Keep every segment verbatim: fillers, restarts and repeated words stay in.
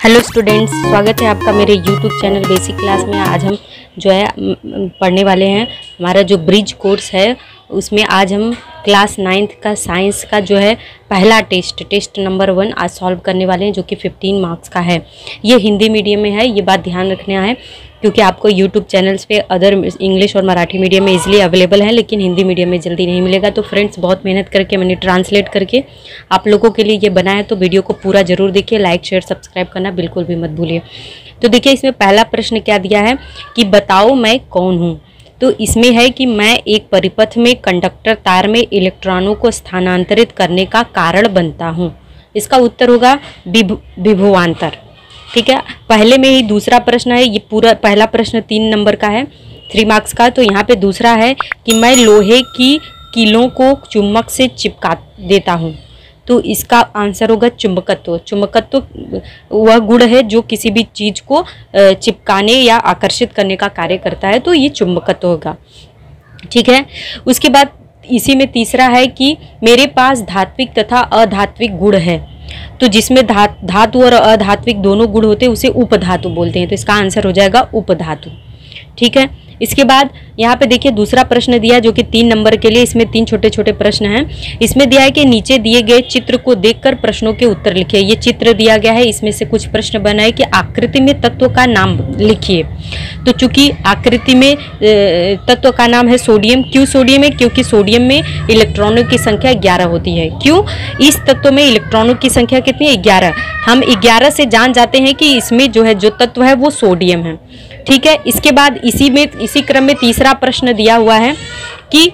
Hello students, स्वागत है आपका मेरे यूट्यूब चैनल बेसिक क्लास में। आज हम जो है पढ़ने वाले हैं हमारा जो ब्रिज कोर्स है, उसमें आज हम क्लास नाइन्थ का साइंस का जो है पहला टेस्ट टेस्ट नंबर वन आज सॉल्व करने वाले हैं, जो कि फिफ्टीन मार्क्स का है। ये हिंदी मीडियम में है, ये बात ध्यान रखना है, क्योंकि आपको यूट्यूब चैनल्स पे अदर इंग्लिश और मराठी मीडियम में इजीली अवेलेबल है, लेकिन हिंदी मीडियम में जल्दी नहीं मिलेगा। तो फ्रेंड्स, बहुत मेहनत करके मैंने ट्रांसलेट करके आप लोगों के लिए ये बनाया, तो वीडियो को पूरा जरूर देखिए, लाइक शेयर सब्सक्राइब करना बिल्कुल भी मत भूलिए। तो देखिए, इसमें पहला प्रश्न क्या दिया है कि बताओ मैं कौन हूँ। तो इसमें है कि मैं एक परिपथ में कंडक्टर तार में इलेक्ट्रॉनों को स्थानांतरित करने का कारण बनता हूँ। इसका उत्तर होगा विभवांतर। ठीक है, पहले में ही दूसरा प्रश्न है, ये पूरा पहला प्रश्न तीन नंबर का है, थ्री मार्क्स का। तो यहाँ पे दूसरा है कि मैं लोहे की कीलों को चुंबक से चिपका देता हूँ। तो इसका आंसर होगा चुंबकत्व। चुंबकत्व वह गुण है जो किसी भी चीज को चिपकाने या आकर्षित करने का कार्य करता है, तो ये चुंबकत्व होगा। ठीक है, उसके बाद इसी में तीसरा है कि मेरे पास धात्विक तथा अधात्विक गुण है। तो जिसमें धात धातु और अधात्विक दोनों गुण होते हैं उसे उपधातु बोलते हैं। तो इसका आंसर हो जाएगा उपधातु। ठीक है, इसके बाद यहाँ पे देखिए दूसरा प्रश्न दिया जो कि तीन नंबर के लिए, इसमें तीन छोटे छोटे प्रश्न हैं। इसमें दिया है कि नीचे दिए गए चित्र को देखकर प्रश्नों के उत्तर लिखिए। ये चित्र दिया गया है, इसमें से कुछ प्रश्न बना है कि आकृति में तत्व का नाम लिखिए। तो चूंकि आकृति में तत्व का नाम है सोडियम। क्यों सोडियम है? क्योंकि सोडियम में इलेक्ट्रॉनों की संख्या ग्यारह होती है। क्यों? इस तत्व में इलेक्ट्रॉनों की संख्या कितनी है? ग्यारह। हम ग्यारह से जान जाते हैं कि इसमें जो है जो तत्व है वो सोडियम है। ठीक है, इसके बाद इसी में इसी क्रम में तीसरा प्रश्न दिया हुआ है कि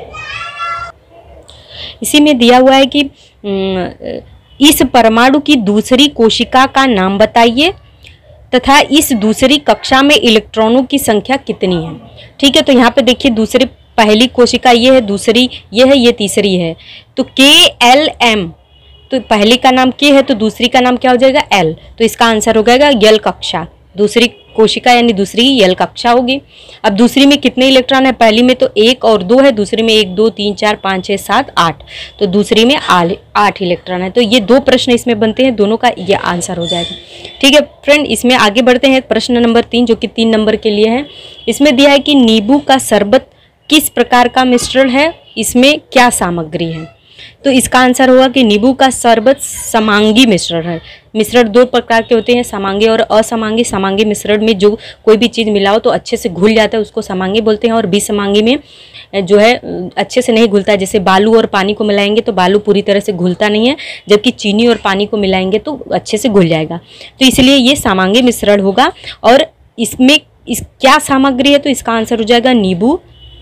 इसी में दिया हुआ है कि इस परमाणु की दूसरी कोशिका का नाम बताइए तथा इस दूसरी कक्षा में इलेक्ट्रॉनों की संख्या कितनी है। ठीक है, तो यहाँ पे देखिए दूसरी पहली कोशिका ये है, दूसरी ये है, ये तीसरी है। तो के एल एम, तो पहली का नाम के है तो दूसरी का नाम क्या हो जाएगा? एल। तो इसका आंसर हो जाएगा यल कक्षा। दूसरी कोशिका यानी दूसरी यल कक्षा होगी। अब दूसरी में कितने इलेक्ट्रॉन है? पहली में तो एक और दो है, दूसरी में एक दो तीन चार पाँच छः सात आठ, तो दूसरी में आठ इलेक्ट्रॉन है। तो ये दो प्रश्न इसमें बनते हैं, दोनों का ये आंसर हो जाएगा। ठीक है फ्रेंड, इसमें आगे बढ़ते हैं। प्रश्न नंबर तीन जो कि तीन नंबर के लिए है, इसमें दिया है कि नींबू का शरबत किस प्रकार का मिश्रण है, इसमें क्या सामग्री है। तो इसका आंसर होगा कि नींबू का शरबत समांगी मिश्रण है। मिश्रण दो प्रकार के होते हैं, समांगी और असमांगी। समांगी मिश्रण में जो कोई भी चीज़ मिलाओ तो अच्छे से घुल जाता है, उसको समांगी बोलते हैं। और विसमांगी में जो है अच्छे से नहीं घुलता है। जैसे बालू और पानी को मिलाएंगे तो बालू पूरी तरह से घुलता नहीं है, जबकि चीनी और पानी को मिलाएंगे तो अच्छे से घुल जाएगा। तो इसलिए ये समांगी मिश्रण होगा। और इसमें इस क्या सामग्री है? तो इसका आंसर हो जाएगा नींबू,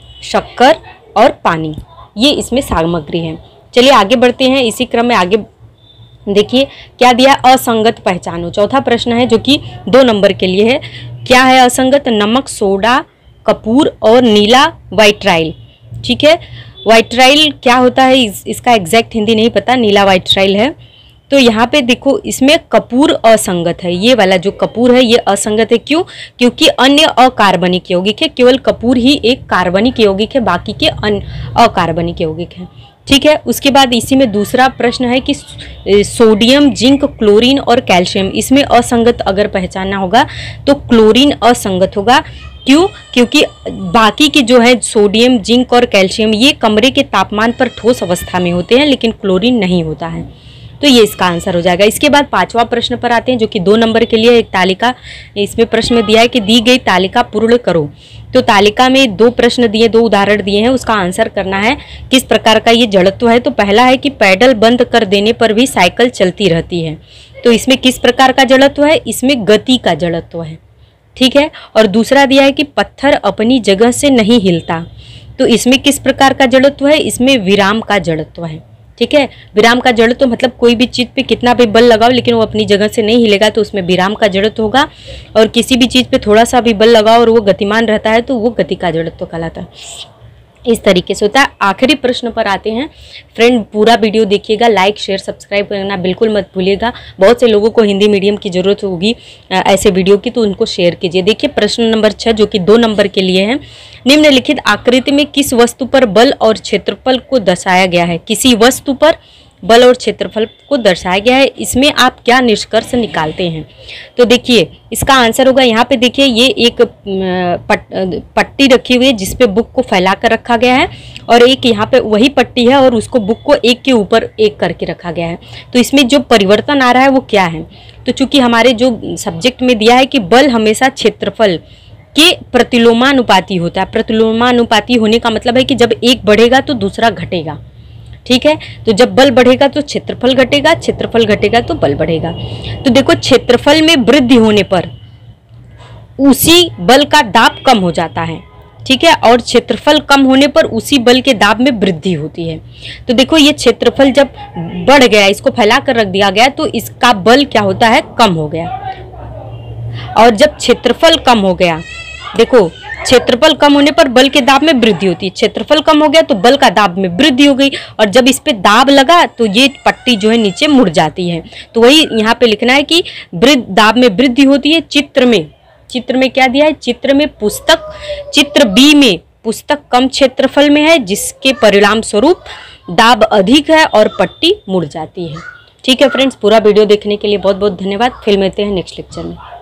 शक्कर और पानी, ये इसमें सामग्री है। चलिए आगे बढ़ते हैं। इसी क्रम में आगे देखिए क्या दिया, असंगत पहचानो। चौथा प्रश्न है जो कि दो नंबर के लिए है। क्या है असंगत? नमक, सोडा, कपूर और नीला वाइट्राइल। ठीक है, वाइट्राइल क्या होता है इस, इसका एग्जैक्ट हिंदी नहीं पता, नीला वाइट्राइल है। तो यहाँ पे देखो इसमें कपूर असंगत है, ये वाला जो कपूर है ये असंगत है। क्यों? क्योंकि अन्य अकार्बनिक यौगिक है, केवल कपूर ही एक कार्बनिक यौगिक है, बाकी के अन्य अकार्बनिक यौगिक है। ठीक है, उसके बाद इसी में दूसरा प्रश्न है कि सोडियम, जिंक, क्लोरीन और कैल्शियम, इसमें असंगत अगर पहचानना होगा तो क्लोरीन असंगत होगा। क्यों? क्योंकि बाकी के जो है सोडियम, जिंक और कैल्शियम ये कमरे के तापमान पर ठोस अवस्था में होते हैं, लेकिन क्लोरीन नहीं होता है। तो ये इसका आंसर हो जाएगा। इसके बाद पांचवा प्रश्न पर आते हैं जो कि दो नंबर के लिए एक तालिका, इसमें प्रश्न में दिया है कि दी गई तालिका पूर्ण करो। तो तालिका में दो प्रश्न दिए, दो उदाहरण दिए हैं, उसका आंसर करना है किस प्रकार का ये जड़त्व है। तो पहला है कि पैडल बंद कर देने पर भी साइकिल चलती रहती है। तो इसमें किस प्रकार का जड़त्व है? इसमें गति का जड़त्व है। ठीक है, और दूसरा दिया है कि पत्थर अपनी जगह से नहीं हिलता। तो इसमें किस प्रकार का जड़त्व है? इसमें विराम का जड़त्व है। ठीक है, विराम का जड़त्व तो मतलब कोई भी चीज़ पे कितना भी बल लगाओ लेकिन वो अपनी जगह से नहीं हिलेगा, तो उसमें विराम का जड़त्व होगा। और किसी भी चीज़ पे थोड़ा सा भी बल लगाओ और वो गतिमान रहता है तो वो गति का जड़त्व कहलाता है। इस तरीके से होता है। आखिरी प्रश्न पर आते हैं। फ्रेंड, पूरा वीडियो देखिएगा, लाइक शेयर सब्सक्राइब करना बिल्कुल मत भूलिएगा। बहुत से लोगों को हिंदी मीडियम की ज़रूरत होगी ऐसे वीडियो की, तो उनको शेयर कीजिए। देखिए प्रश्न नंबर छः जो कि दो नंबर के लिए है। निम्नलिखित आकृति में किस वस्तु पर बल और क्षेत्रफल को दर्शाया गया है? किसी वस्तु पर बल और क्षेत्रफल को दर्शाया गया है। इसमें आप क्या निष्कर्ष निकालते हैं? तो देखिए इसका आंसर होगा, यहाँ पे देखिए ये एक पट, पट्टी रखी हुई है जिस पे बुक को फैला कर रखा गया है, और एक यहाँ पे वही पट्टी है और उसको बुक को एक के ऊपर एक करके रखा गया है। तो इसमें जो परिवर्तन आ रहा है वो क्या है? तो चूंकि हमारे जो सब्जेक्ट में दिया है कि बल हमेशा क्षेत्रफल के प्रतिलोमानुपाती होता है। प्रतिलोमानुपाती होने का मतलब है कि जब एक बढ़ेगा तो दूसरा घटेगा, ठीक है। तो जब बल बढ़ेगा तो क्षेत्रफल घटेगा, क्षेत्रफल घटेगा तो बल बढ़ेगा। तो देखो क्षेत्रफल में वृद्धि होने पर उसी बल का दाब कम हो जाता है, ठीक है, और क्षेत्रफल कम होने पर उसी बल के दाब में वृद्धि होती है। तो देखो ये क्षेत्रफल जब बढ़ गया, इसको फैला कर रख दिया गया, तो इसका बल क्या होता है? कम हो गया। और जब क्षेत्रफल कम हो गया, देखो क्षेत्रफल कम होने पर बल के दाब में वृद्धि होती है, क्षेत्रफल कम हो गया तो बल का दाब में वृद्धि हो गई, और जब इस पे दाब लगा तो ये पट्टी जो है नीचे मुड़ जाती है। तो वही यहाँ पे लिखना है कि वृद्धि दाब में वृद्धि होती है। चित्र में चित्र में क्या दिया है? चित्र में पुस्तक चित्र बी में पुस्तक कम क्षेत्रफल में है, जिसके परिणाम स्वरूप दाब अधिक है और पट्टी मुड़ जाती है। ठीक है फ्रेंड्स, पूरा वीडियो देखने के लिए बहुत बहुत धन्यवाद। फिर मिलते हैं नेक्स्ट लेक्चर में।